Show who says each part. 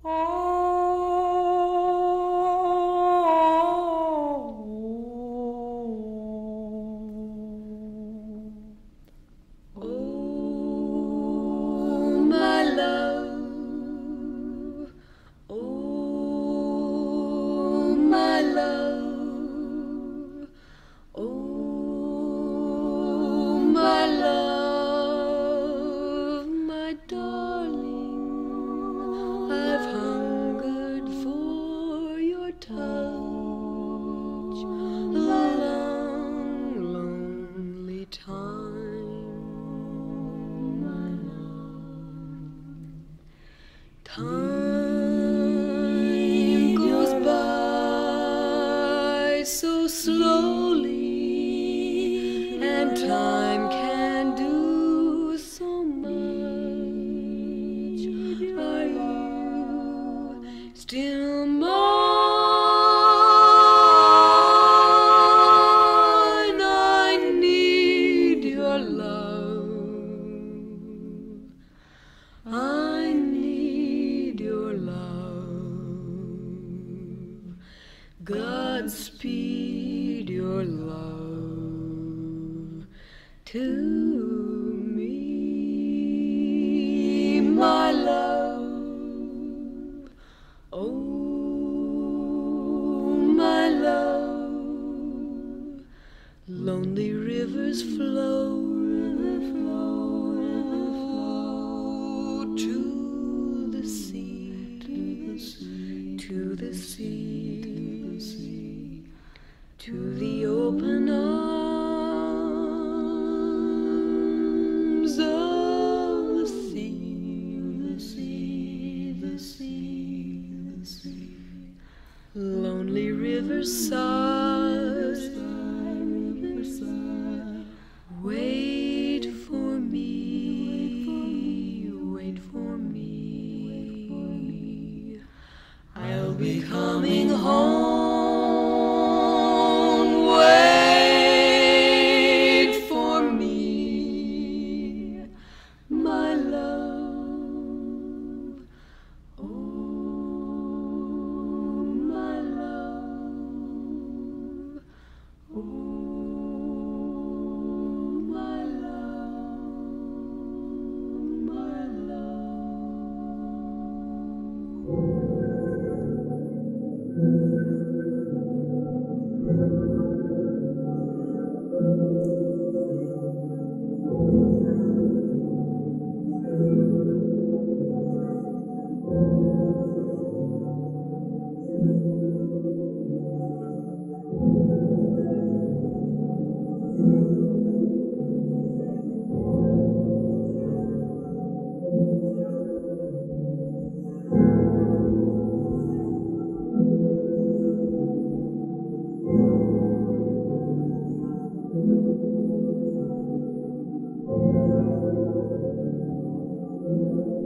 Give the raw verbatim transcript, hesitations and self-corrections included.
Speaker 1: Time goes by so slowly, and time can do so much. Are you still mine? I need your love. I need your love. Godspeed your love to me, my love. Oh, my love. Lonely rivers flow, river flow, river flow to the sea, to the sea, to the sea, to the open arms of the sea, the sea, the sea, the sea. Lonely rivers sigh, wait for me, wait for me. I'll be coming home. Wait for me, my love. Oh, my love. Oh. Thank you.